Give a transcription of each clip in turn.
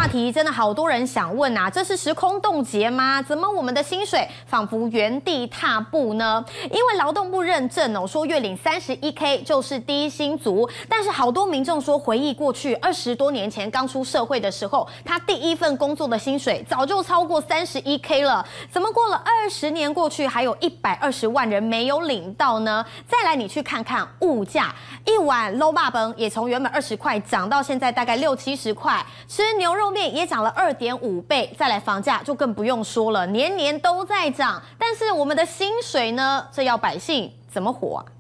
话题真的好多人想问啊，这是时空冻结吗？怎么我们的薪水仿佛原地踏步呢？因为劳动部认证哦，说月领31K 就是低薪族，但是好多民众说回忆过去20多年前刚出社会的时候，他第一份工作的薪水早就超过31K 了，怎么过了20年过去，还有120万人没有领到呢？再来，你去看看物价，一碗肉霸崩也从原本20块涨到现在大概60、70块，吃牛肉面也涨了2.5倍，再来房价就更不用说了，年年都在涨。但是我们的薪水呢？这要百姓怎么活啊？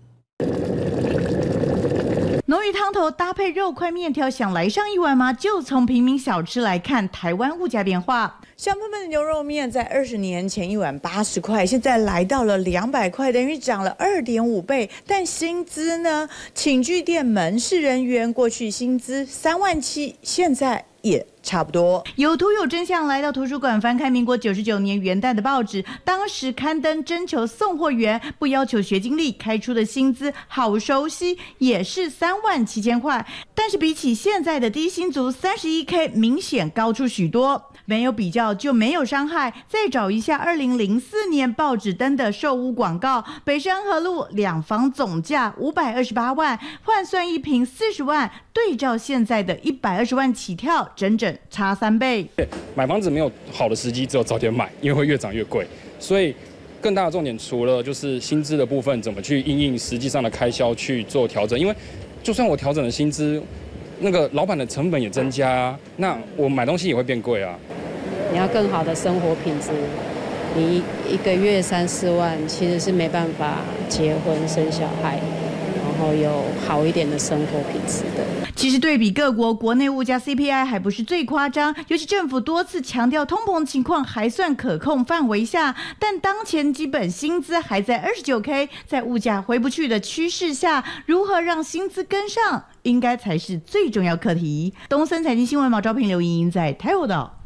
浓郁汤头搭配肉块面条，想来上一碗吗？就从平民小吃来看台湾物价变化。 香喷喷的牛肉面在20年前一碗80块，现在来到了200块，等于涨了2.5倍。但薪资呢？寝具店门市人员过去薪资3万7，现在也差不多。 有图有真相，来到图书馆翻开民国99年元旦的报纸，当时刊登征求送货员，不要求学经历，开出的薪资好熟悉，也是3万7千块。但是比起现在的低薪族31K， 明显高出许多。没有比较就没有伤害。再找一下2004年报纸登的售屋广告，北市安和路2房总价528万，换算一坪40万，对照现在的120万起跳，整整差3倍。 买房子没有好的时机，只有早点买，因为会越涨越贵。所以更大的重点，除了就是薪资的部分，怎么去因应实际上的开销去做调整，因为就算我调整了薪资，那个老板的成本也增加啊，那我买东西也会变贵啊。 你要更好的生活品质，你一个月3、4万其实是没办法结婚生小孩，然后有好一点的生活品质的。 其实对比各国，国内物价 CPI 还不是最夸张，尤其政府多次强调通膨情况还算可控范围下，但当前基本薪资还在29K， 在物价回不去的趋势下，如何让薪资跟上，应该才是最重要课题。东森财经新闻毛昭平、刘莹莹在台湾报道。